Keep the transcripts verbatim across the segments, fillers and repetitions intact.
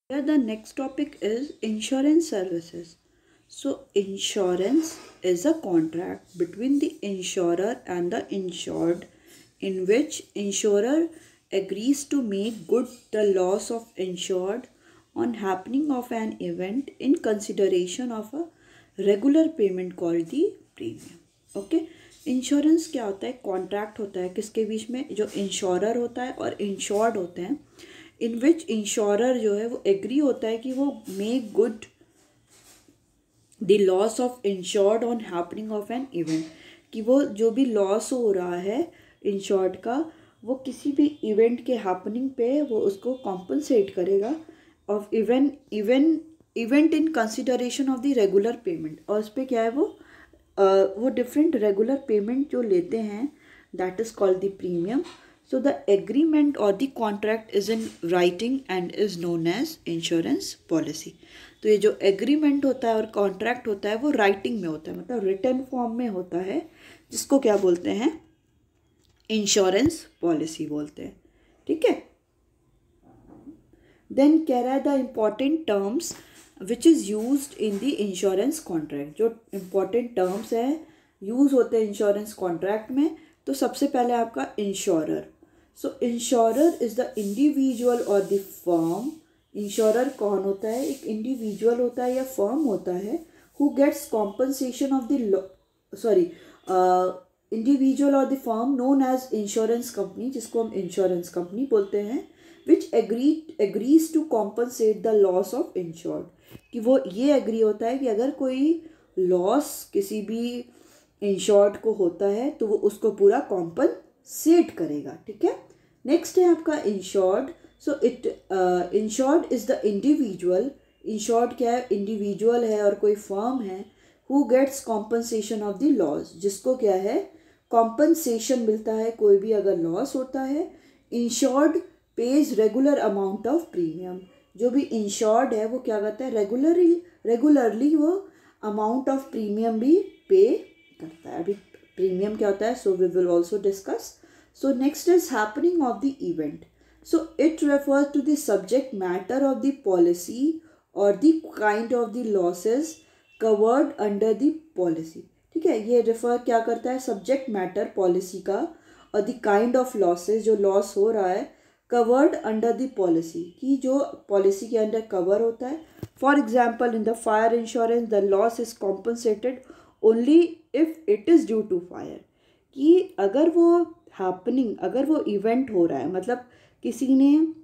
Here the next topic is insurance services. So insurance is a contract between the insurer and the insured in which insurer agrees to make good the loss of insured on happening of an event in consideration of a regular payment called the premium. Okay, insurance क्या होता है? Contract होता है किसके बीच में? जो insurer होता है और इंश्योर्ड होते हैं, इन विच इंश्योरर जो है वो एग्री होता है कि वो make good the loss of insured on happening of an event, कि वो जो भी लॉस हो रहा है इंश्योर्ड का वो किसी भी इवेंट के हैपनिंग पे वो उसको कॉम्पनसेट करेगा of even even event in consideration of the regular payment. और उस पर क्या है वो uh, वो डिफरेंट रेगुलर पेमेंट जो लेते हैं that is called the premium. So the agreement or the contract is in writing and is known as insurance policy. तो ये जो agreement होता है और contract होता है वो writing में होता है, मतलब written form में होता है, जिसको क्या बोलते हैं? insurance policy बोलते हैं। ठीक है, then कह रहा है the important terms which is used in the insurance contract। जो important terms है यूज़ होते हैं insurance contract में, तो सबसे पहले आपका insurer। So insurer is the individual और द फर्म। इंश्योरर कौन होता है? एक इंडिविजुअल होता है या फर्म होता है who gets compensation of the sorry individual और the firm known as insurance company, जिसको हम इंश्योरेंस कंपनी बोलते हैं, which agree agrees to compensate the loss of insured, कि वो ये एग्री होता है कि अगर कोई लॉस किसी भी इंश्योर्ड को होता है तो वो उसको पूरा कॉम्पनसेट करेगा। ठीक है, नेक्स्ट है आपका insured. So it insured is the individual. Insured क्या है? इंडिविजुअल है और कोई फर्म है who gets compensation of the loss, जिसको क्या है कॉम्पनसेशन मिलता है कोई भी अगर लॉस होता है। Insured pays regular amount of premium. जो भी इंश्योर्ड है वो क्या करता है? रेगुलरली रेगुलरली वो अमाउंट ऑफ प्रीमियम भी पे करता है। अभी प्रीमियम क्या होता है so we will also discuss. So next is happening of the event. So it refers to the subject matter of the policy or the kind of the losses covered under the policy. ठीक है, ये refer क्या करता है? Subject matter policy का और the kind of losses, जो loss हो रहा है कवर्ड अंडर द पॉलिसी, की जो पॉलिसी के अंडर कवर होता है। For example in the fire insurance the loss is compensated only if it is due to fire, कि अगर वो हैपनिंग अगर वो इवेंट हो रहा है, मतलब किसी ने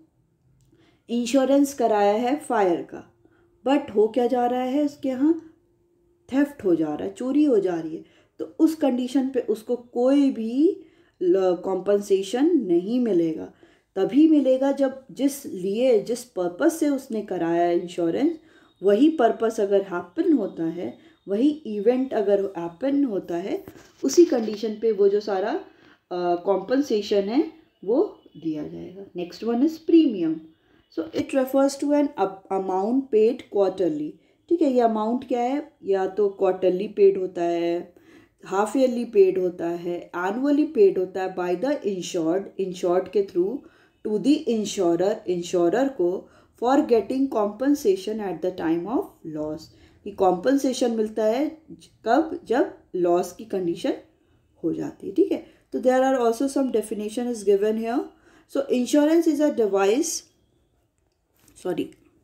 इंश्योरेंस कराया है फायर का बट हो क्या जा रहा है उसके यहाँ थेफ्ट हो जा रहा है, चोरी हो जा रही है, तो उस कंडीशन पे उसको कोई भी कॉम्पनसेशन नहीं मिलेगा। तभी मिलेगा जब जिस लिए जिस पर्पस से उसने कराया इंश्योरेंस वही पर्पस अगर हैपन होता है, वही इवेंट अगर हैपन होता है, उसी कंडीशन पे वो जो सारा कॉम्पनसेशन uh, है वो दिया जाएगा। Next one is premium. So it refers to an amount paid quarterly. ठीक है, ये अमाउंट क्या है? या तो क्वार्टरली पेड होता है, हाफ ईयरली पेड होता है, एनुअली पेड होता है बाय द इंश्योर्ड इंश्योर्ड के through to the insurer insurer को for getting compensation at the time of loss, कि कॉम्पनसेशन मिलता है कब? जब लॉस की कंडीशन हो जाती है। ठीक है, so there are also some definition is given here. So insurance is a device sorry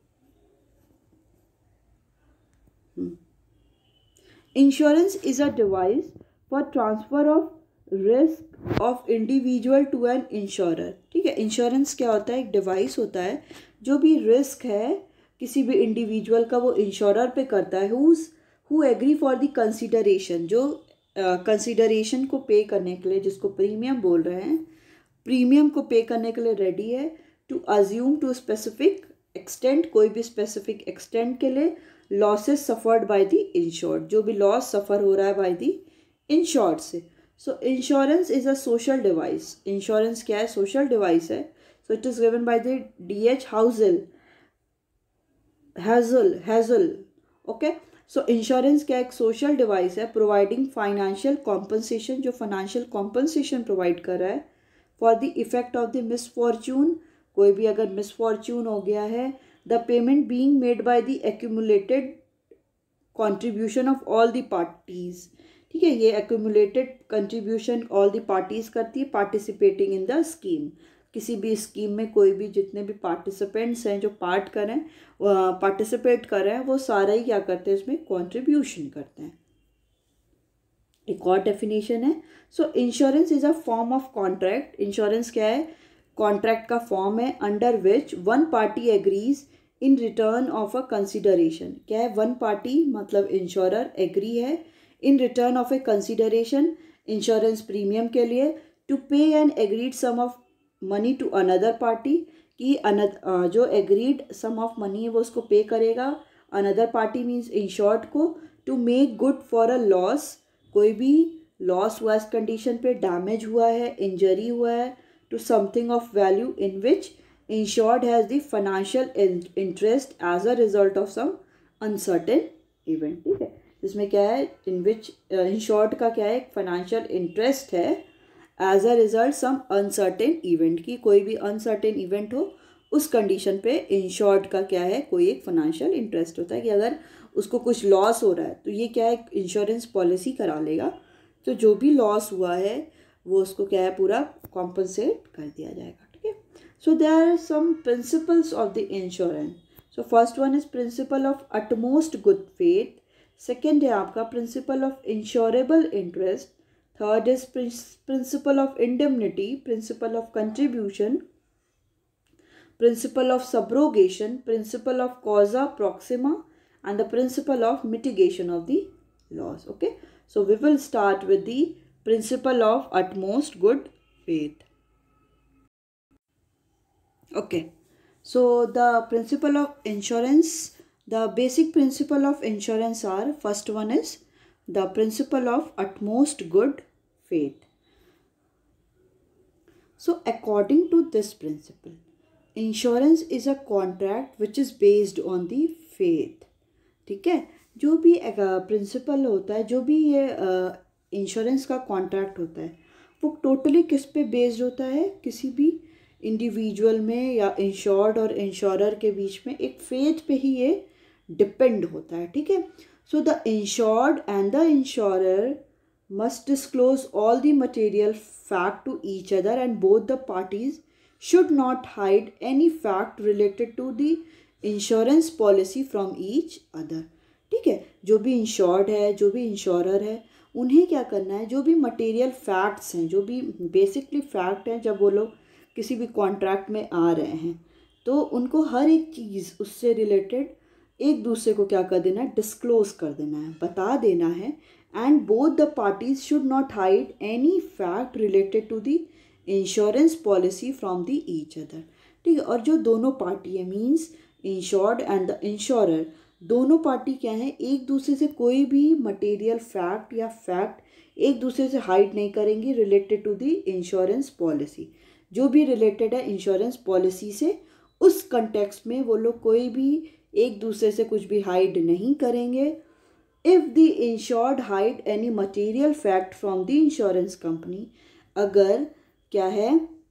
hmm. insurance is a device for transfer of risk of individual to an insurer। ठीक है, insurance क्या होता है? एक डिवाइस होता है जो भी रिस्क है किसी भी इंडिविजुअल का वो इंश्योरर पे करता है, who's who agree for the consideration, जो कंसिडरेशन uh, को पे करने के लिए, जिसको प्रीमियम बोल रहे हैं, प्रीमियम को पे करने के लिए रेडी है to assume to specific extent, कोई भी स्पेसिफिक एक्सटेंट के लिए losses suffered by the insured, जो भी लॉस सफ़र हो रहा है बाय द इंश्योर्ड से। So insurance is a social device. Insurance क्या है? सोशल डिवाइस है। So it is given by the D H Hansell Hansell Hansell okay. So insurance क्या एक सोशल डिवाइस है प्रोवाइडिंग फाइनेंशियल कॉम्पनसेशन, जो financial compensation provide कर रहा है for the effect of the misfortune, कोई भी अगर मिसफॉर्चून हो गया है the payment being made by the accumulated contribution of all the parties. ठीक है, ये accumulated contribution all the parties करती है पार्टिसिपेटिंग इन द स्कीम। किसी भी स्कीम में कोई भी जितने भी पार्टिसिपेंट्स हैं जो पार्ट कर रहे हैं पार्टिसिपेट कर रहे हैं वो सारा ही क्या करते हैं इसमें कंट्रीब्यूशन करते हैं। एक और डेफिनेशन है, so insurance is a form of contract. Insurance क्या है? कॉन्ट्रैक्ट का फॉर्म है under which one party agrees in return of a consideration. क्या है? वन पार्टी मतलब इंश्योरर एग्री है in return of a consideration insurance premium के लिए to pay an agreed sum of money to another party, कि another जो agreed sum of money है वो उसको पे करेगा अनदर पार्टी मीन्स इंश्योर्ड को, to make good for a loss. कोई भी लॉस हुआ इस कंडीशन पे, डैमेज हुआ है, इंजरी हुआ है to something of value in which insured has the financial interest as a result of some uncertain event. ठीक है, इसमें क्या है? इन विच इंश्योर्ड का क्या है? एक फाइनेंशियल इंटरेस्ट है as a result some uncertain event, की कोई भी अनसर्टेन इवेंट हो उस कंडीशन पे इंश्योर्ड का क्या है? कोई एक फाइनेंशियल इंटरेस्ट होता है कि अगर उसको कुछ लॉस हो रहा है तो ये क्या है? इंश्योरेंस पॉलिसी करा लेगा, तो जो भी लॉस हुआ है वो उसको क्या है? पूरा कॉम्पनसेट कर दिया जाएगा। ठीक है, so there are some principles of the insurance. So first one is principle of utmost good faith, second है आपका principle of insurable interest, third is principle of indemnity, principle of contribution, principle of subrogation, principle of causa proxima, and the principle of mitigation of the loss. Okay, so we will start with the principle of utmost good faith. Okay, so the principle of insurance, the basic principle of insurance are, first one is the principle of utmost good faith. So according to this principle, insurance is a contract which is based on the faith. ठीक है, जो भी principal होता है, जो भी ये insurance का कॉन्ट्रैक्ट होता है वो टोटली किस पे बेस्ड होता है? किसी भी इंडिविजुअल में या इंश्योर्ड और इंश्योरर के बीच में एक फेथ पे ही ये डिपेंड होता है। ठीक है, so the insured and the insurer must disclose all the material fact to each other and both the parties should not hide any fact related to the insurance policy from each other। ठीक है, जो भी insured है, जो भी insurer है, उन्हें क्या करना है? जो भी मटेरियल फैक्ट्स हैं, जो भी बेसिकली फैक्ट हैं, जब वो लोग किसी भी कॉन्ट्रैक्ट में आ रहे हैं तो उनको हर एक चीज़ उससे रिलेटेड एक दूसरे को क्या कर देना है? डिस्क्लोज कर देना है, बता देना है। And both the parties should not hide any fact related to the insurance policy from the each other. ठीक है, और जो दोनों पार्टी है means insured and the insurer, दोनों पार्टी क्या है? एक दूसरे से कोई भी मटेरियल फैक्ट या फैक्ट एक दूसरे से हाइड नहीं करेंगी related to the insurance policy. जो भी रिलेटेड है इंश्योरेंस पॉलिसी से, उस कंटेक्स्ट में वो लोग कोई भी एक दूसरे से कुछ भी हाइड नहीं करेंगे। If the insured hide any material fact from the insurance company, अगर क्या है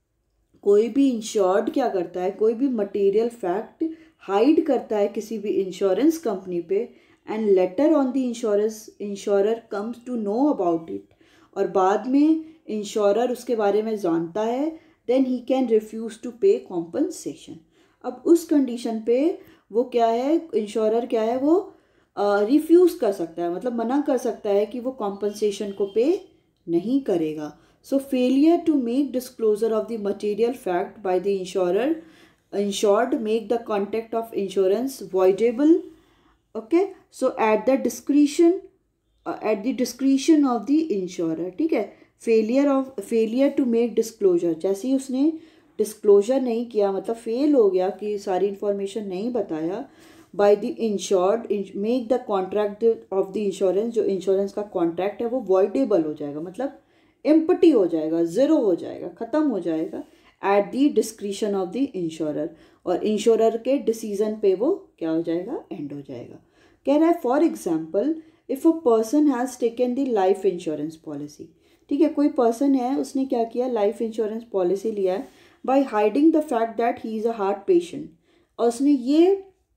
कोई भी इंश्योर्ड क्या करता है? कोई भी मटेरियल फैक्ट हाइड करता है किसी भी इंश्योरेंस कंपनी पे, and later on the insurance insurer comes to know about it, और बाद में इंश्योरर उसके बारे में जानता है, then he can refuse to pay compensation. अब उस कंडीशन पे वो क्या है? इंश्योरर क्या है? वो रिफ्यूज़ uh, कर सकता है, मतलब मना कर सकता है कि वो कॉम्पनसेशन को पे नहीं करेगा। So failure to make disclosure of the material fact by the insurer insured make the contract of insurance voidable. Okay, so at the discretion uh, at the discretion of the insurer। ठीक है, failure of failure to make disclosure, जैसे ही उसने disclosure नहीं किया, मतलब fail हो गया कि सारी इंफॉर्मेशन नहीं बताया, by the insured make the contract of the insurance, जो इंश्योरेंस का कॉन्ट्रैक्ट है वो voidable हो जाएगा, मतलब एम्पटी हो जाएगा, ज़ीरो हो जाएगा, ख़त्म हो जाएगा at the discretion of the insurer, और इंश्योरर के डिसीजन पे वो क्या हो जाएगा? एंड हो जाएगा। कह रहा है for example if a person has taken the life insurance policy. ठीक है, कोई पर्सन है उसने क्या किया? लाइफ इंश्योरेंस पॉलिसी लिया है by hiding the fact that he is a heart patient और उसने ये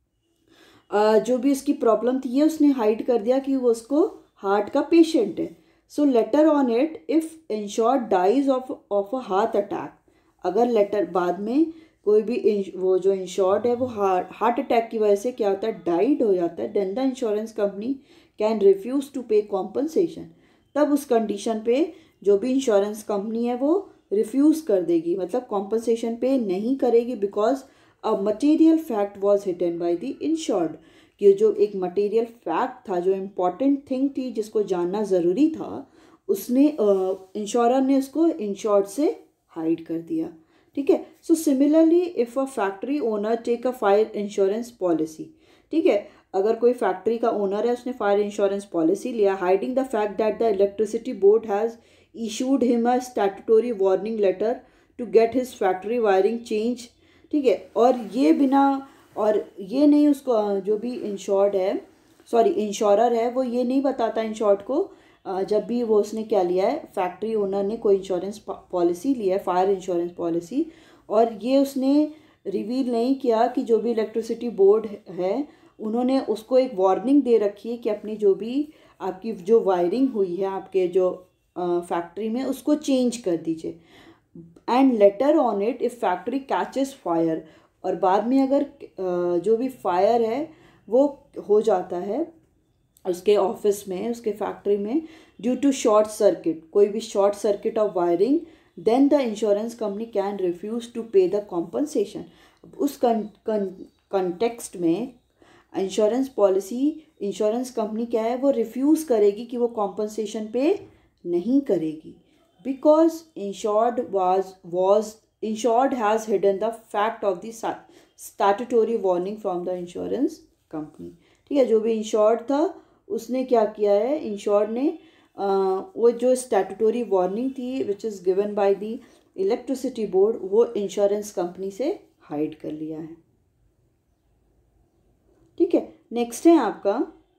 uh, जो भी उसकी प्रॉब्लम थी ये उसने हाइड कर दिया कि वो उसको हार्ट का पेशेंट है. So later on it if insured dies of of a heart attack, अगर लेटर बाद में कोई भी वो जो इंश्योर्ड है वो हार्ट हार्ट अटैक की वजह से क्या होता है डाइड हो जाता है, then the insurance company can refuse to pay compensation. तब उस कंडीशन पे जो भी इंश्योरेंस कंपनी है वो रिफ्यूज़ कर देगी, मतलब कॉम्पनसेशन पे नहीं करेगी, because a material fact was hidden by the insured, कि जो एक मटेरियल फैक्ट था, जो इम्पॉर्टेंट थिंग थी जिसको जानना ज़रूरी था, उसने इंश्योरर uh, ने उसको इंश्योर्ड से हाइड कर दिया. ठीक है. So similarly if a factory owner take a fire insurance policy, ठीक है, अगर कोई फैक्ट्री का ओनर है उसने फायर इंश्योरेंस पॉलिसी लिया, hiding the fact that the electricity board has issued him a statutory warning letter to get his factory wiring change. ठीक है. और ये बिना और ये नहीं उसको जो भी इंश्योर्ड है सॉरी इंश्योरर है वो ये नहीं बताता इंश्योर्ड को जब भी वो उसने क्या लिया है, फैक्ट्री ओनर ने कोई इंश्योरेंस पॉलिसी लिया है, फायर इंश्योरेंस पॉलिसी, और ये उसने रिवील नहीं किया कि जो भी इलेक्ट्रिसिटी बोर्ड है उन्होंने उसको एक वार्निंग दे रखी है कि अपनी जो भी आपकी जो वायरिंग हुई है आपके जो फैक्ट्री में उसको चेंज कर दीजिए. And later on it if factory catches fire, और बाद में अगर जो भी फायर है वो हो जाता है उसके ऑफिस में, उसके फैक्ट्री में, ड्यू टू शॉर्ट सर्किट, कोई भी short circuit of wiring, then the insurance company can refuse to pay the compensation. उस कंटेक्स्ट में इंश्योरेंस पॉलिसी इंश्योरेंस कंपनी क्या है वो रिफ्यूज़ करेगी कि वो कॉम्पनसेशन पे नहीं करेगी, because insured was was insured has hidden the fact of the statutory warning from the insurance company. ठीक है. जो भी इंश्योर्ड था उसने क्या किया है, इंश्योर्ड ने uh, वो जो स्टैट्यूटरी वार्निंग थी which is given by the electricity board वो इंश्योरेंस कंपनी से हाइड कर लिया है. ठीक है. नेक्स्ट है आपका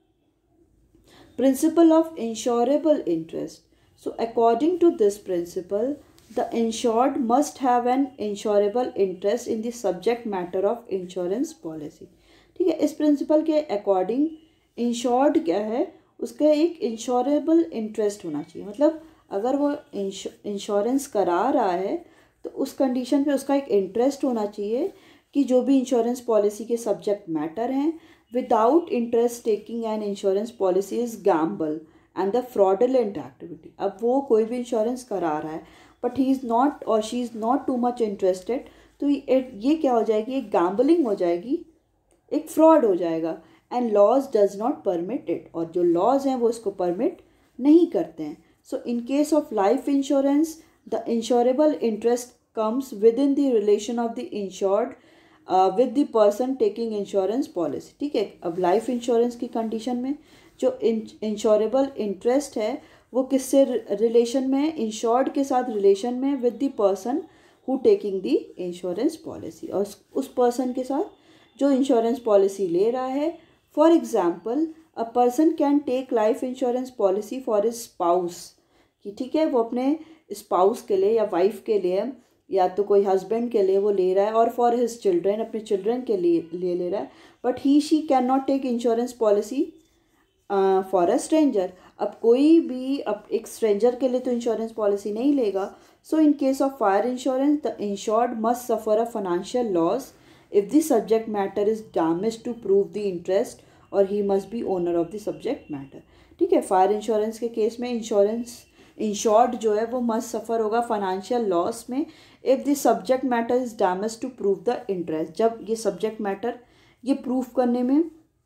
principle of insurable interest. So according to this principle the insured must have an insurable interest in the subject matter of insurance policy. ठीक है. इस प्रिंसिपल के अकॉर्डिंग इंश्योर्ड क्या है, उसका एक इंश्योरेबल इंटरेस्ट होना चाहिए, मतलब अगर वो इंश्योरेंस करा रहा है तो उस कंडीशन पे उसका एक इंटरेस्ट होना चाहिए कि जो भी इंश्योरेंस पॉलिसी के सब्जेक्ट मैटर हैं, without interest taking an insurance policy is gamble and the fraudulent activity. अब वो कोई भी इंश्योरेंस करा रहा है बट ही इज़ नॉट और she is not too much interested, तो ये क्या हो जाएगी, एक गैम्बलिंग हो जाएगी, एक फ्रॉड हो जाएगा. And laws does not permit it, और जो लॉज हैं वो इसको परमिट नहीं करते हैं. So in case of life insurance the insurable interest comes within the relation of the insured with the person taking insurance policy. ठीक है. अब लाइफ इंश्योरेंस की कंडीशन में जो इंश्योरेबल इंटरेस्ट है वो किससे रिलेशन में, इंश्योर्ड के साथ रिलेशन में with the person who taking the insurance policy, और उस पर्सन के साथ जो इंश्योरेंस पॉलिसी ले रहा है. For example a person can take life insurance policy for his spouse, कि ठीक है वो अपने स्पाउस के लिए या वाइफ के लिए या तो कोई हस्बैंड के लिए वो ले रहा है, और फॉर हिज चिल्ड्रेन अपने चिल्ड्रन के लिए ले ले रहा है, but he she can not take insurance policy for a stranger. अब कोई भी अब एक स्ट्रेंजर के लिए तो इंश्योरेंस पॉलिसी नहीं लेगा. So in case of fire insurance the insured must suffer a financial loss if the subject matter is damaged to prove the interest, और he must be owner of the subject matter. ठीक है. Fire insurance के case में insurance insured जो है वो must suffer होगा financial loss में if the subject matter is damage to prove the interest. जब ये सब्जेक्ट मैटर ये प्रूव करने में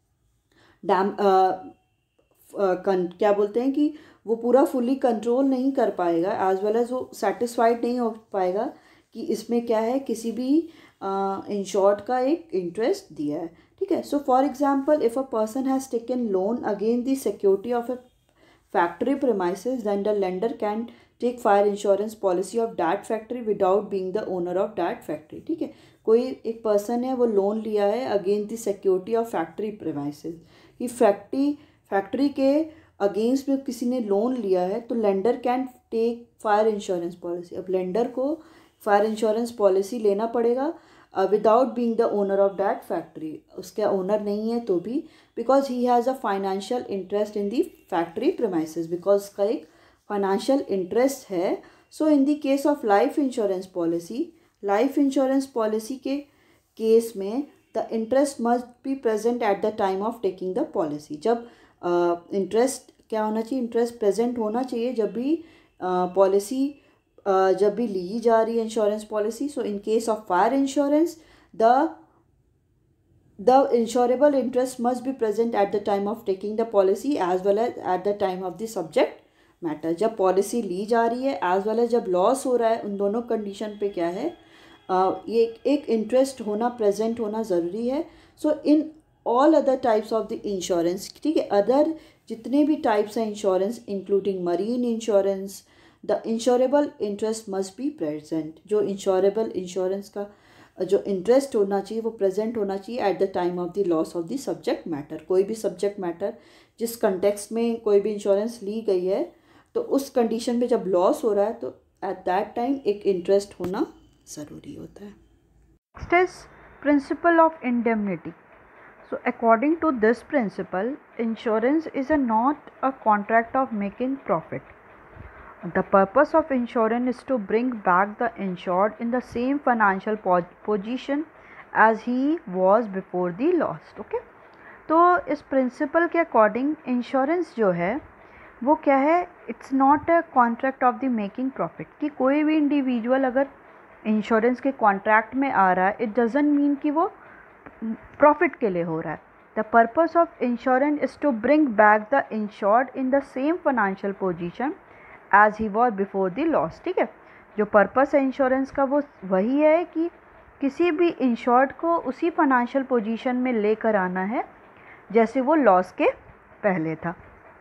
डैम क्या बोलते हैं कि वो पूरा फुली कंट्रोल नहीं कर पाएगा, एज वेल एज वो सेटिस्फाइड नहीं हो पाएगा कि इसमें क्या है, किसी भी इंश्योर्ड uh, का एक इंटरेस्ट दिया है. ठीक है. So for example if a person has taken loan against the security of a factory premises, then the lender can take fire insurance policy of that factory without being the owner of that factory. ठीक है. कोई एक person है वो loan लिया है against the security of factory premises, कि factory factory के अगेंस्ट में किसी ने लोन लिया है, तो lender can take fire insurance policy. अब लेंडर को फायर इंश्योरेंस पॉलिसी लेना पड़ेगा without being the owner of that factory, उसका ओनर नहीं है तो भी, because he has a financial interest in the factory premises, because उसका एक फाइनेंशियल इंटरेस्ट है. So in the case of life insurance policy, life insurance policy के case में the interest must be present at the time of taking the policy. जब interest uh, क्या होना चाहिए, interest present होना चाहिए जब भी पॉलिसी uh, Uh, जब भी ली जा रही है insurance policy. So in case of fire insurance the the insurable interest must be present at the time of taking the policy as well as at the time of the subject matter. जब policy ली जा रही है as well as जब loss हो रहा है, उन दोनों कंडीशन पे क्या है, uh, ये एक इंटरेस्ट होना प्रेजेंट होना ज़रूरी है. So in all other types of the insurance, ठीक है, अदर जितने भी टाइप्स हैं insurance including marine insurance, the insurable interest must be present. जो इंश्योरेबल इंश्योरेंस का जो इंटरेस्ट होना चाहिए वो प्रेजेंट होना चाहिए at the time of the loss of the subject matter. कोई भी सब्जेक्ट मैटर जिस कंटेक्स्ट में कोई भी इंश्योरेंस ली गई है, तो उस कंडीशन में जब लॉस हो रहा है तो एट दैट टाइम एक इंटरेस्ट होना ज़रूरी होता है. Next is principle of indemnity. So according to this principle, insurance is a not a contract of making profit. The purpose of insurance is to bring back the insured in the same financial po- position as he was before the loss. Okay? तो इस principle के according insurance जो है वो क्या है, it's not a contract of the making profit. कि कोई भी इंडिविजुअल अगर इंश्योरेंस के कॉन्ट्रैक्ट में आ रहा है, इट डजंट मीन कि वो प्रॉफिट के लिए हो रहा है. The purpose of insurance is to bring back the insured in the same financial position as he was before the loss. ठीक है, जो पर्पस है इंश्योरेंस का वो वही है कि किसी भी इंश्योर्ड को उसी फाइनेंशियल पोजीशन में लेकर आना है जैसे वो लॉस के पहले था.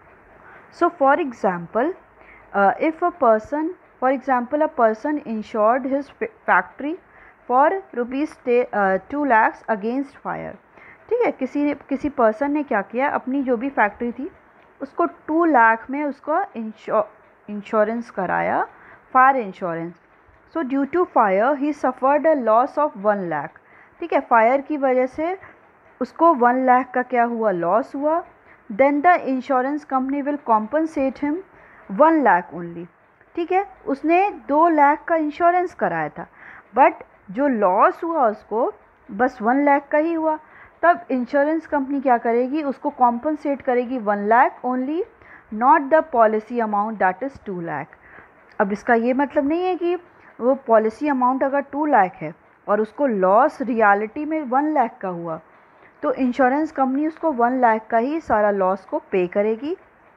So for example if a person for example a person insured his factory for rupees two lakhs against fire. ठीक है, किसी ने किसी पर्सन ने क्या किया, अपनी जो भी फैक्ट्री थी उसको टू लाख में उसका इंश्योरेंस कराया, fire insurance. So due to fire he suffered a loss of one lakh. ठीक है, फायर की वजह से उसको वन लाख का क्या हुआ, लॉस हुआ. Then the insurance company will compensate him one lakh only. ठीक है, उसने दो लाख का इंश्योरेंस कराया था, बट जो लॉस हुआ उसको बस वन लाख का ही हुआ. तब इंश्योरेंस कंपनी क्या करेगी, उसको कॉम्पनसेट करेगी one lakh only, not the policy amount that is two lakh. अब इसका ये मतलब नहीं है कि वो पॉलिसी अमाउंट अगर टू लाख है और उसको लॉस रियलिटी में वन लाख का हुआ, तो इंश्योरेंस कंपनी उसको वन लाख का ही सारा लॉस को पे करेगी.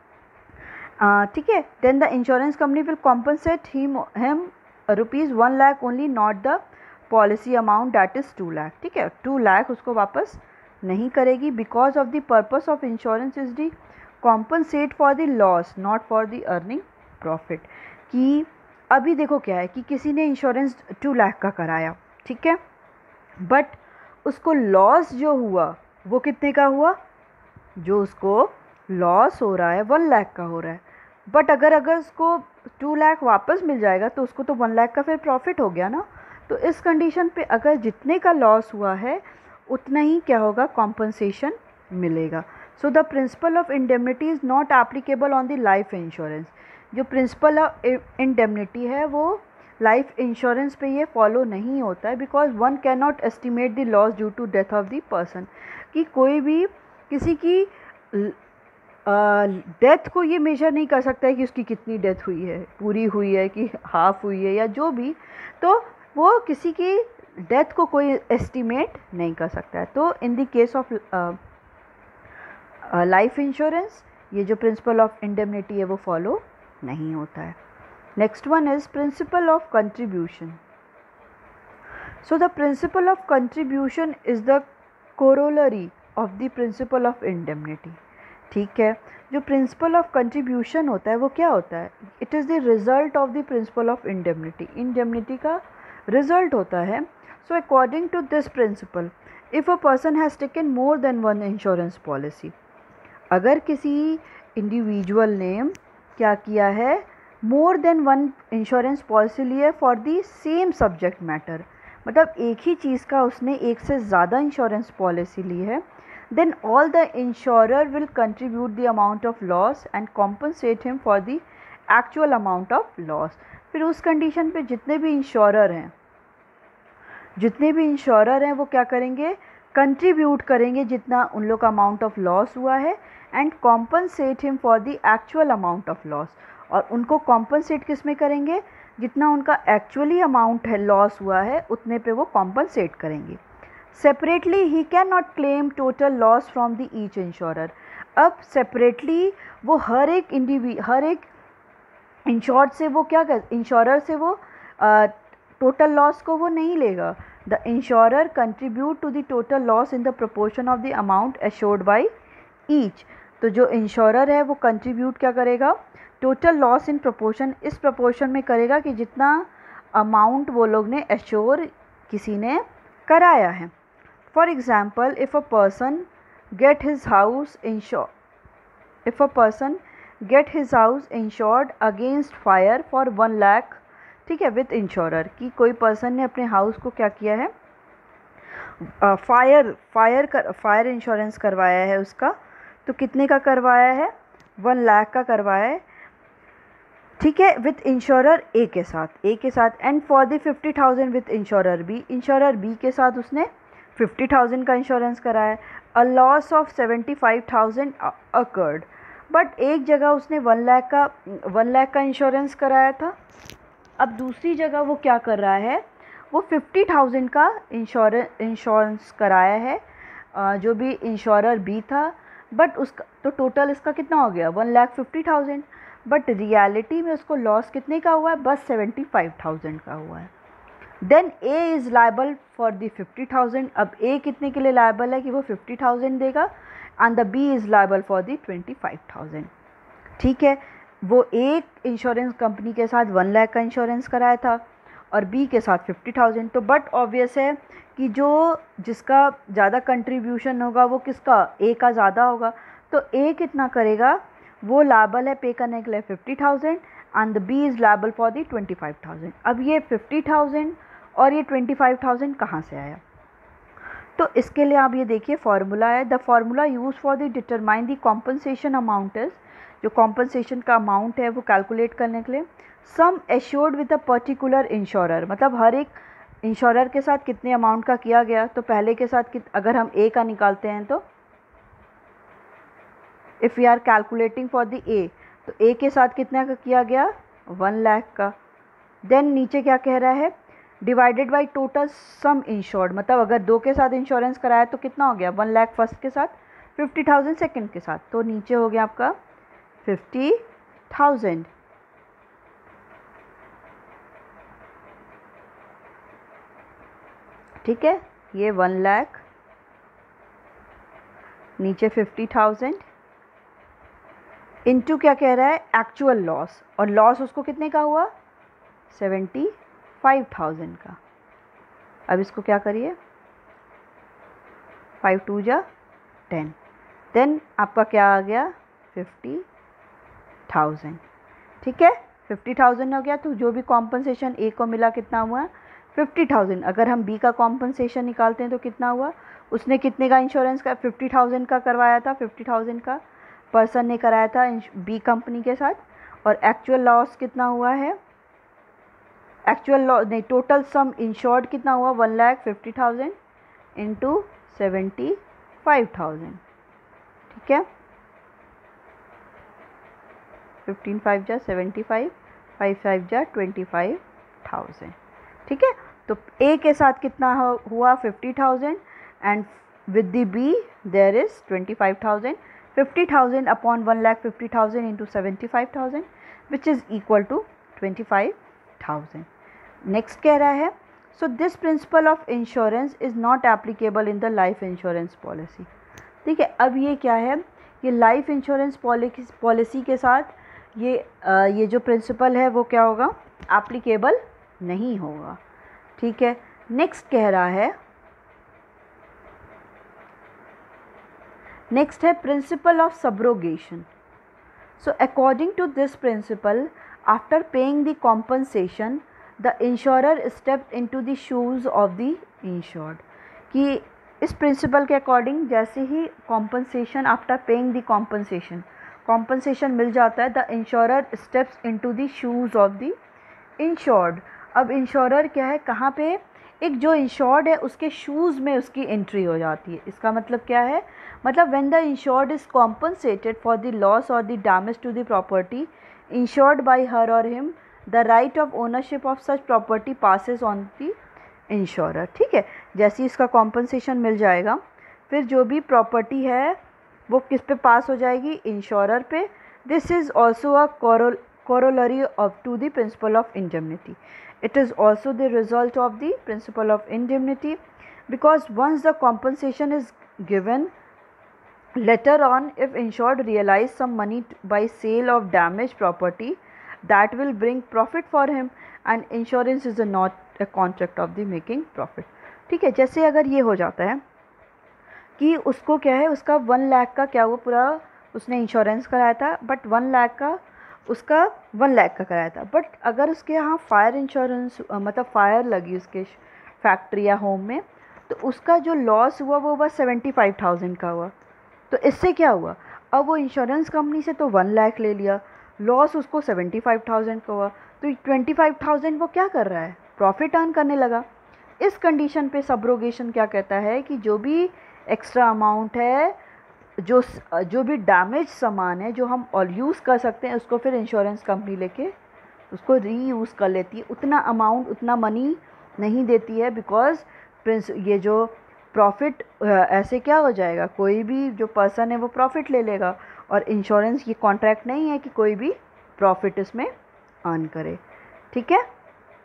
ठीक है, then the insurance company will compensate him him rupees one lakh only, not the policy amount that is two lakh. ठीक है, टू लाख उसको वापस नहीं करेगी, because of the purpose of insurance is the compensate for the loss not for the earning profit. कि अभी देखो क्या है कि किसी ने इंश्योरेंस टू लाख का कराया, ठीक है, बट उसको लॉस जो हुआ वो कितने का हुआ, जो उसको लॉस हो रहा है वन लाख का हो रहा है. बट अगर अगर उसको टू लाख वापस मिल जाएगा तो उसको तो वन लाख का फिर प्रॉफिट हो गया ना. तो इस कंडीशन पे अगर जितने का लॉस हुआ है उतना ही क्या होगा, कॉम्पनसेशन मिलेगा. So the principle of indemnity is not applicable on the life insurance. जो प्रिंसिपल ऑफ इंडेमनिटी है वो लाइफ इंश्योरेंस पे ये फॉलो नहीं होता है, because one can not estimate the loss due to death of the person. कि कोई भी किसी की डेथ uh, को ये मेजर नहीं कर सकता है कि उसकी कितनी डेथ हुई है, पूरी हुई है कि हाफ हुई है या जो भी, तो वो किसी की डेथ को कोई एस्टिमेट नहीं कर सकता है. तो in the case of life insurance ये जो प्रिंसिपल ऑफ इंडेमनिटी है वो फॉलो नहीं होता है. Next one is principle of contribution. So the principle of contribution is the corollary of the principle of indemnity. ठीक है, जो प्रिंसिपल ऑफ कंट्रीब्यूशन होता है वो क्या होता है, it is the result of the principle of indemnity. Indemnity का रिजल्ट होता है. So according to this principle, if a person has taken more than one insurance policy, अगर किसी इंडिविजुअल ने क्या किया है, more than one insurance policy लिए for the same subject matter, मतलब एक ही चीज़ का उसने एक से ज़्यादा इंश्योरेंस पॉलिसी ली है, then all the insurer will contribute the amount of loss and compensate him for the actual amount of loss. फिर उस कंडीशन पे जितने भी इंश्योरर हैं जितने भी इंश्योरर हैं वो क्या करेंगे, कंट्रीब्यूट करेंगे जितना उन लोग का अमाउंट ऑफ लॉस हुआ है and compensate him for the actual amount of loss. और उनको कॉम्पनसेट किस में करेंगे, जितना उनका एक्चुअली अमाउंट है लॉस हुआ है उतने पे वो कॉम्पनसेट करेंगे. Separately he can not claim total loss from the each insurer. अब सेपरेटली वो हर एक इंडिवी हर एक इंश्योर्ड से वो क्या कर इंश्योरर से वो टोटल uh, लॉस को वो नहीं लेगा. The insurer contribute to the total loss in the proportion of the amount assured by each. तो जो इंश्योरर है वो कंट्रीब्यूट क्या करेगा, टोटल लॉस इन प्रोपोर्शन, इस प्रोपोर्शन में करेगा कि जितना अमाउंट वो लोग ने एश्योर किसी ने कराया है. For example, if a person get his house insure if a person get his house insured against fire for one lakh, ठीक है, विथ इंश्योरर. कि कोई पर्सन ने अपने हाउस को क्या किया है, फायर फायर कर फायर इंश्योरेंस करवाया है उसका. तो कितने का करवाया है, वन लाख का करवाया है, ठीक है, विथ इंश्योरर ए के साथ ए के साथ and for the fifty thousand with insurer B, insurer B के साथ उसने फिफ्टी थाउजेंड का इंश्योरेंस कराया. A loss of seventy five thousand occurred, but एक जगह उसने वन लाख का वन लाख का इंश्योरेंस कराया था. अब दूसरी जगह वो क्या कर रहा है, वो फिफ्टी थाउजेंड का इंश्योरेंस इंश्योरेंस कराया है, uh, जो भी इंश्योरर बी था. बट उसका तो टोटल इसका कितना हो गया, one lakh fifty thousand. But reality में उसको लॉस कितने का हुआ है, बस सेवेंटी फाइव थाउजेंड का हुआ है. Then A is liable for the fifty thousand. अब ए कितने के लिए लायबल है कि वो फिफ्टी थाउजेंड देगा and the B is liable for the twenty five thousand. ठीक है, वो एक इंश्योरेंस कंपनी के साथ वन लाख का इंश्योरेंस कराया था और बी के साथ फिफ्टी थाउजेंड. तो बट ऑब्वियस है कि जो जिसका ज़्यादा कंट्रीब्यूशन होगा वो किसका, ए का ज़्यादा होगा. तो ए कितना करेगा, वो लायबल है पे करने के लिए fifty thousand and the B is liable for the twenty five thousand. अब ये फिफ्टी थाउजेंड और ये ट्वेंटी फाइव थाउजेंड कहाँ से आया, तो इसके लिए आप ये देखिए फार्मूला है. The formula use for the determine the compensation amount is, जो कॉम्पनसेशन का अमाउंट है वो कैलकुलेट करने के लिए sum assured with a particular insurer, मतलब हर एक इंश्योरर के साथ कितने अमाउंट का किया गया. तो पहले के साथ कित अगर हम ए का निकालते हैं तो if we are calculating for the A, तो ए के साथ कितना का किया गया, वन लाख का. देन नीचे क्या कह रहा है, divided by total sum insured, मतलब अगर दो के साथ इंश्योरेंस कराया तो कितना हो गया, वन लाख फर्स्ट के साथ, फिफ्टी थाउजेंड सेकेंड के साथ. तो नीचे हो गया आपका फिफ्टी थाउजेंड. ठीक है, ये वन लाख, नीचे फिफ्टी थाउजेंड इनटू क्या कह रहा है, एक्चुअल लॉस. और लॉस उसको कितने का हुआ, सेवेंटी फाइव थाउजेंड का. अब इसको क्या करिए, फाइव टू जा टेन, देन आपका क्या आ गया, फिफ्टी थाउजेंड. ठीक है, फिफ्टी थाउजेंड हो गया. तो जो भी कॉम्पनसेशन ए को मिला कितना हुआ, फिफ्टी थाउजेंड. अगर हम बी का कॉम्पनसेशन निकालते हैं तो कितना हुआ, उसने कितने का इंश्योरेंस का, फिफ्टी थाउजेंड का करवाया था, फिफ्टी थाउजेंड का पर्सन ने कराया था बी कंपनी के साथ. और एक्चुअल लॉस कितना हुआ है, एक्चुअल लॉस नहीं, टोटल सम इंश्योर्ड कितना हुआ, one lakh fifty thousand into seventy five thousand. ठीक है, फिफ्टीन फाइव जा सेवेंटी फाइव, फाइव फाइव जा ट्वेंटी फाइव थाउजेंड. ठीक है, तो ए के साथ कितना हुआ, fifty thousand and with the B there is twenty five thousand. Fifty thousand upon one lakh fifty thousand into seventy five thousand which is equal to twenty five thousand. Next कह रहा है, so this principle of insurance is not applicable in the life insurance policy. ठीक है, अब ये क्या है, ये लाइफ इंश्योरेंस पॉलिसी के साथ ये आ, ये जो प्रिंसिपल है वो क्या होगा, एप्लीकेबल नहीं होगा. ठीक है, नेक्स्ट कह रहा है, नेक्स्ट है principle of subrogation. So according to this principle, after paying the compensation the insurer step into the shoes of the insured, कि इस प्रिंसिपल के अकॉर्डिंग जैसे ही compensation after paying the compensation compensation मिल जाता है, the insurer steps into the shoes of the insured. अब insurer क्या है, कहाँ पे, एक जो इंश्योर्ड है उसके शूज़ में उसकी एंट्री हो जाती है। इसका मतलब क्या है, मतलब when the insured is compensated for the loss और the damage to the property insured by her और him, the right of ownership of such property passes on the insurer. ठीक है, जैसे ही इसका कॉम्पनसेशन मिल जाएगा, फिर जो भी प्रॉपर्टी है वो किस पे पास हो जाएगी, इंश्योरर पे। This is also a corollary of to the principle of indemnity. It is also the result of the principle of indemnity, because once the compensation is given, later on if insured realize some money by sale of damaged property, that will bring profit for him, and insurance is a not a contract of the making profit. ठीक है, जैसे अगर ये हो जाता है कि उसको क्या है, उसका वन लाख का क्या हुआ, पूरा उसने इंश्योरेंस कराया था, बट वन लाख का उसका वन लाख का कराया था, बट अगर उसके यहाँ फायर इंश्योरेंस मतलब फायर लगी उसके फैक्ट्री या होम में, तो उसका जो लॉस हुआ वो बस सेवेंटी फाइव थाउजेंड का हुआ। तो इससे क्या हुआ, अब वो इंश्योरेंस कंपनी से तो वन लाख ले लिया, लॉस उसको सेवेंटी फाइव थाउजेंड का हुआ, तो ट्वेंटी फाइव थाउजेंड वो क्या कर रहा है, प्रॉफिट अर्न करने लगा। इस कंडीशन पे सब्रोगेशन क्या कहता है कि जो भी एक्स्ट्रा अमाउंट है, जो जो भी डैमेज सामान है जो हम और यूज़ कर सकते हैं, उसको फिर इंश्योरेंस कंपनी लेके उसको री यूज़ कर लेती है। उतना अमाउंट, उतना मनी नहीं देती है, बिकॉज प्रिंस ये जो प्रॉफिट ऐसे क्या हो जाएगा, कोई भी जो पर्सन है वो प्रॉफिट ले लेगा, और इंश्योरेंस ये कॉन्ट्रैक्ट नहीं है कि कोई भी प्रॉफिट इसमें अर्न करे। ठीक है,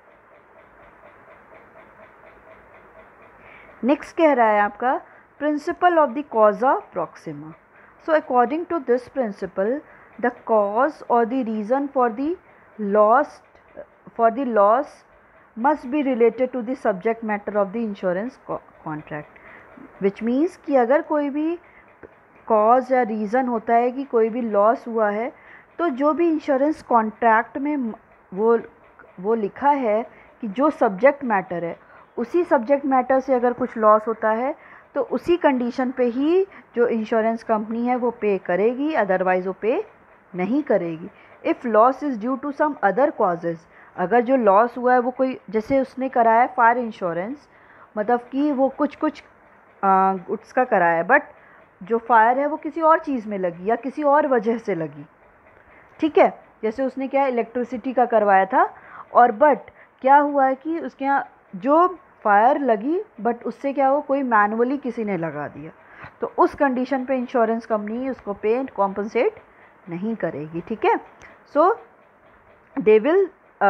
नेक्स्ट कह रहा है आपका principle of the causa proxima. So according to this principle, the cause or the reason for the loss for the loss must be related to the subject matter of the insurance co contract, which means कि अगर कोई भी cause या reason होता है कि कोई भी loss हुआ है, तो जो भी इंश्योरेंस कॉन्ट्रैक्ट में वो वो लिखा है कि जो सब्जेक्ट मैटर है, उसी सब्जेक्ट मैटर से अगर कुछ लॉस होता है तो उसी कंडीशन पे ही जो इंश्योरेंस कंपनी है वो पे करेगी, अदरवाइज़ वो पे नहीं करेगी। If loss is due to some other causes, अगर जो लॉस हुआ है वो कोई, जैसे उसने कराया है फायर इंश्योरेंस, मतलब कि वो कुछ कुछ उसका कराया है, बट जो फायर है वो किसी और चीज़ में लगी या किसी और वजह से लगी। ठीक है, जैसे उसने क्या इलेक्ट्रिसिटी का करवाया था, और बट क्या हुआ है कि उसके यहाँ जो फायर लगी, बट उससे क्या हो, कोई मैनुअली किसी ने लगा दिया, तो उस कंडीशन पे इंश्योरेंस कंपनी उसको पे एंड कॉम्पनसेट नहीं करेगी। ठीक है, so they will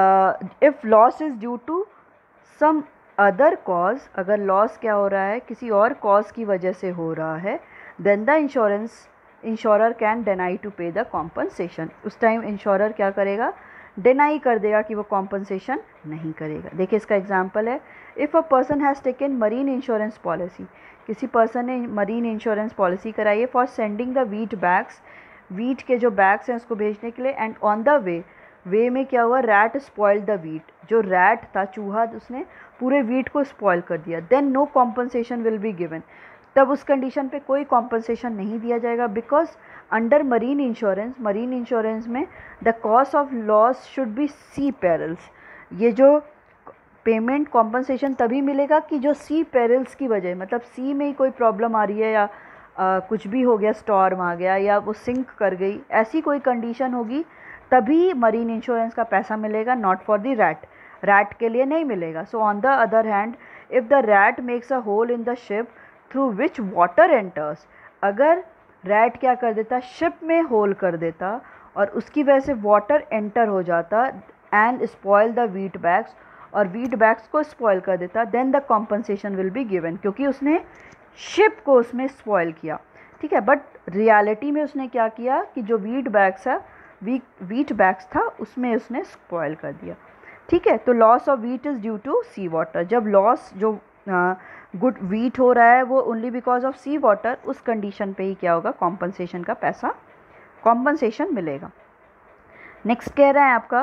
if loss is due to some other cause, अगर लॉस क्या हो रहा है किसी और कॉज की वजह से हो रहा है, then the insurance insurer can deny to pay the compensation. उस टाइम इंश्योरर क्या करेगा, डिनाई कर देगा कि वो कॉम्पनसेशन नहीं करेगा। देखिए इसका एग्जांपल है, if a person has taken marine insurance policy, किसी पर्सन ने मरीन इंश्योरेंस पॉलिसी कराई है for sending the wheat bags, wheat के जो बैग्स हैं उसको भेजने के लिए, and on the way way में क्या हुआ, रैट स्पॉइल्ड द वीट, जो रैट था, चूहा, उसने पूरे वीट को स्पॉइल कर दिया, then no compensation will be given. तब उस कंडीशन पे कोई कॉम्पनसेशन नहीं दिया जाएगा, because under marine insurance, marine insurance में the cost of loss should be sea perils. ये जो पेमेंट कॉम्पनसेशन तभी मिलेगा कि जो सी पेरिल्स की वजह, मतलब सी में ही कोई प्रॉब्लम आ रही है, या आ, कुछ भी हो गया, स्टॉर्म आ गया, या वो सिंक कर गई, ऐसी कोई कंडीशन होगी, तभी मरीन इंश्योरेंस का पैसा मिलेगा, not for the rat, rat के लिए नहीं मिलेगा। So on the other hand, if the rat makes a hole in the ship through which water enters, अगर रैट क्या कर देता, शिप में होल कर देता और उसकी वजह से वाटर एंटर हो जाता and spoil the wheat bags, और वीट बैग्स को स्पॉइल कर देता, then the compensation will be given, क्योंकि उसने शिप को उसमें स्पॉइल किया। ठीक है, बट रियलिटी में उसने क्या किया कि जो वीट बैग्स है, वी वीट बैग्स था, उसमें उसने स्पॉइल कर दिया। ठीक है, तो loss of wheat is due to sea water, जब लॉस जो गुड वीट हो रहा है वो only because of sea water, उस कंडीशन पे ही क्या होगा, कॉम्पनसेशन का पैसा, कॉम्पनसेशन मिलेगा। नेक्स्ट कह रहा है आपका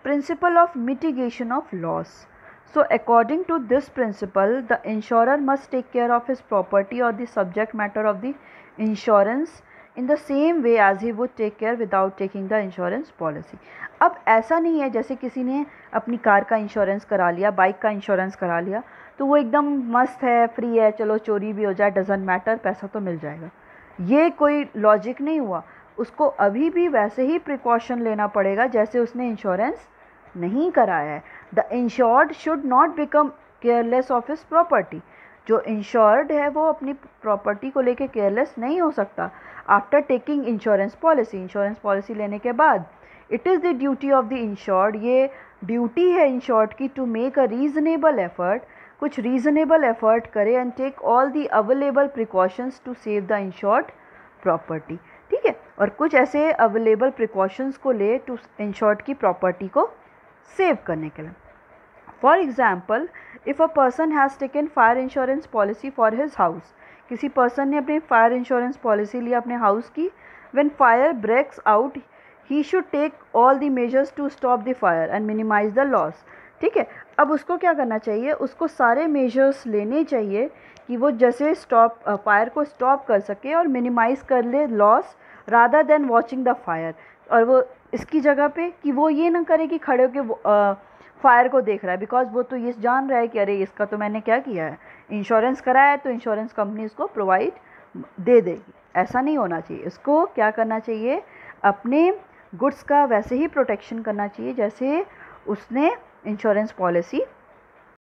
principle of mitigation of loss. So according to this principle, the insurer must take care of his property or the subject matter of the insurance in the same way as he would take care without taking the insurance policy. अब ऐसा नहीं है जैसे किसी ने अपनी car का insurance करा लिया, बाइक का इंश्योरेंस करा लिया तो वो एकदम मस्त है, फ्री है, चलो चोरी भी हो जाए, डजेंट मैटर, पैसा तो मिल जाएगा. ये कोई लॉजिक नहीं हुआ. उसको अभी भी वैसे ही प्रिकॉशन लेना पड़ेगा जैसे उसने इंश्योरेंस नहीं कराया है. The insured should not become careless of his property. जो इंश्योर्ड है वो अपनी प्रॉपर्टी को लेके केयरलेस नहीं हो सकता. After taking insurance policy, insurance policy लेने के बाद it is the duty of the insured, ये ड्यूटी है इंश्योर्ड की to make a reasonable effort, कुछ रीजनेबल एफर्ट करे and take all the available precautions to save the insured property. ठीक है, और कुछ ऐसे अवेलेबल प्रिकॉशंस को ले टू इंश्योर्ड की प्रॉपर्टी को सेव करने के लिए. For example, if a person has taken fire insurance policy for his house, किसी पर्सन ने अपनी फायर इंश्योरेंस पॉलिसी ली अपने हाउस की. When fire breaks out he should take all the measures to stop the fire and minimise the loss. ठीक है, अब उसको क्या करना चाहिए, उसको सारे मेजर्स लेने चाहिए कि वो जैसे स्टॉप फायर को स्टॉप कर सके और मिनिमाइज़ कर ले loss rather than watching the fire. और वो इसकी जगह पे कि वो ये ना करे कि खड़े होकर फायर को देख रहा है, बिकॉज वो तो ये जान रहा है कि अरे इसका तो मैंने क्या किया है, इंश्योरेंस कराया है तो इंश्योरेंस कंपनी इसको प्रोवाइड दे देगी. ऐसा नहीं होना चाहिए. इसको क्या करना चाहिए, अपने गुड्स का वैसे ही प्रोटेक्शन करना चाहिए जैसे उसने इंश्योरेंस पॉलिसी